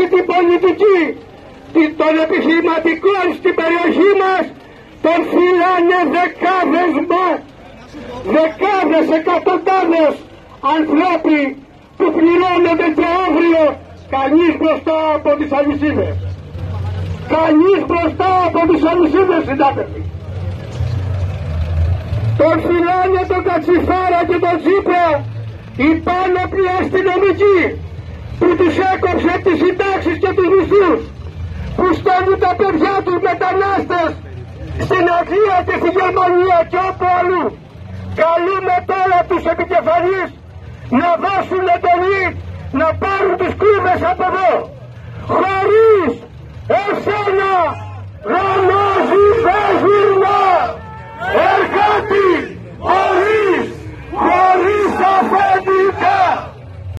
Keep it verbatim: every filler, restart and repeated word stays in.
την πολιτική των επιχειρηματικών στην περιοχή μας, τον φυλάνε δεκάδες μας, δεκάδες, εκατοντάδες ανθρώποι που πληρώνονται το αύριο, κανείς μπροστά από τις αλυσίδες. Κανείς μπροστά από τις αλυσίδες, συνάδελφοι. Τον φυλάνε τον Κατσιφάρα και τον Τσίπρα οι πάνωπλοι αστυνομικοί που τους έκοψε τις συντάξεις και τους μισθούς, που στέλνουν τα παιδιά τους μετανάστες στην Αγγλία και στη Γερμανία και όπου αλλού. Καλούμε τώρα τους επικεφαλείς να δώσουν εντολή να πάρουν τις κλούβες από εδώ.